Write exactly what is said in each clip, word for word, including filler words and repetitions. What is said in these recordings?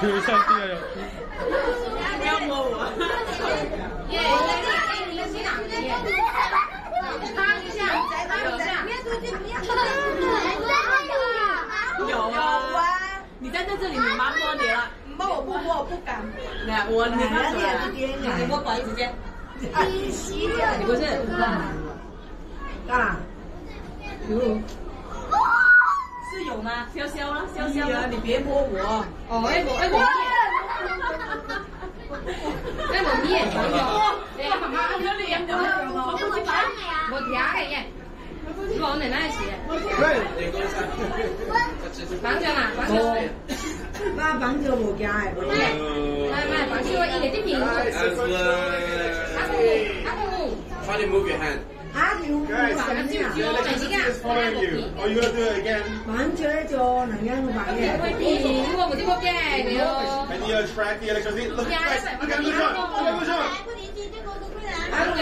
有上帝了！ 不要摸我！ 耶！你先拿，擦一下，擦一下。 有啊！你站在这里，你妈摸你了。 摸我不摸，我不敢。 来，我你看你也是颠啊！ 你摸管直接。 你洗的， 你不是？ 啊？有。 是有吗？潇潇了，潇潇了，你别摸我。 哦，哎我哎我哎我你也可以哦。哎，妈妈，我你也可以。我听嘅嘢，我奶奶是。綁住嘛，綁住。 媽綁住無驚嘅。 唔係唔係，綁住我一啲片。阿公阿公。 Try to move your hand. 啊，條褲係咩啊？ Just following you. Are you gonna do it again? 綁住咗能夠綁嘅。 我冇啲乜驚嘅咯。 Can you attract the electricity? Look, guys, look at this one. Look at this one. 啊，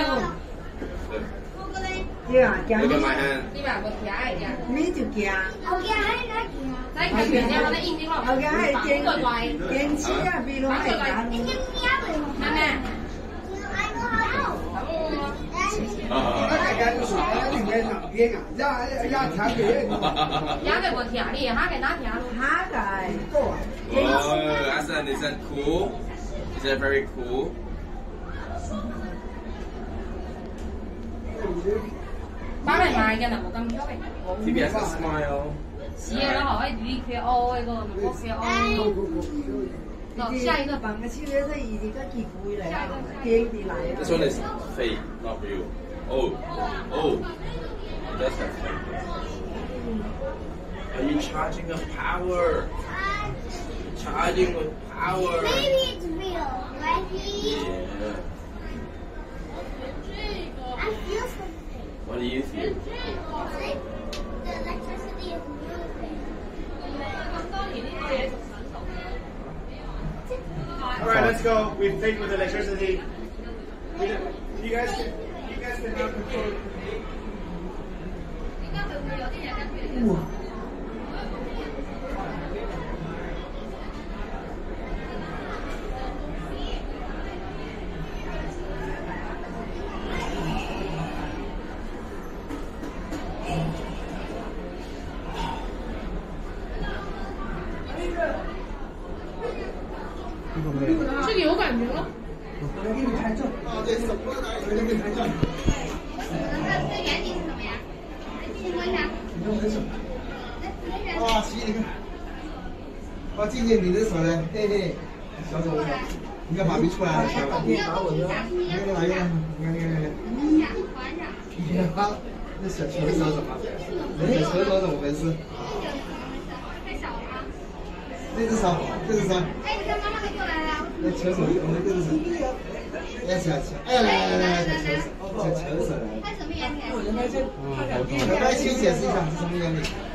對啊，驚 Look at my hand. 你話我聽嘅啫。 你就驚。 在佢面前，我哋應啲咯。 後邊係電綁怪。 電池啊，比如係咁。 係咪？ 大家就是应该哪边啊？呀呀，调别。 呀個我聽你，下個哪聽？ 下個個。 Oh, Asan, is that cool? Is that very cool? 包嚟賣嘅，冇咁多嘅。 T B S smile. 是嘅咯，可以預佢 O 嗰個，冇嘅 O。好，下一個。 綁個起來都已經個幾貴嚟，電啲嚟。 This one is fake, not real. Oh, oh. It does have fake. Are you charging with power? Charging with power. Maybe it's real, right? Yeah. I feel something. What do you feel? It's like the electricity is moving. All right, let's go. We've played with electricity. You guys can, you guys can now control. 哇！ 这个有感觉了。 我给你拍照。 啊，这手摸哪里？我给你拍照。 这原理是什么呀？你摸一下。 你用我的手。哇，洗你看。哇，静静，你的手呢？嘿嘿，小手，你看马没出来了，小把电把我的，你看那玩意儿，你看你看你看。呀，那小球手怎么？那小球手怎么回事？ 太小了啊。 那只手，这只手。 哎，你看妈妈都过来了。 那球手，我们这只手。哎，小球，哎，来来来来，小球，小球手来。 它什么颜色？ 来，请解释一下是什么原理？